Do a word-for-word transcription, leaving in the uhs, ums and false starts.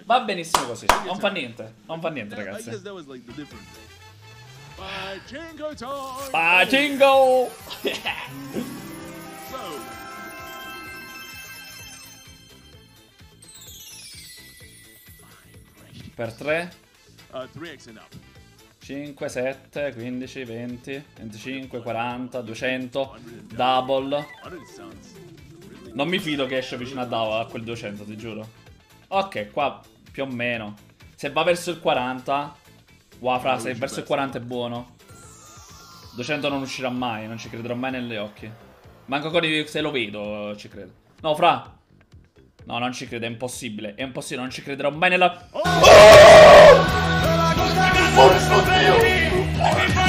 Va benissimo così. Non fa niente. Non fa niente, ragazzi. Pachinko! Per tre. cinque, sette, quindici, venti, venticinque, quaranta, duecento. Double. Non mi fido che esce vicino a double a quel duecento, ti giuro. Ok, qua più o meno. Se va verso il quaranta. Wow, fra, se verso il quaranta è buono. duecento non uscirà mai, non ci crederò mai negli occhi. Manco con i, se lo vedo ci credo. No, fra. No, non ci credo, è impossibile. È impossibile, non ci crederò mai nella... Oh!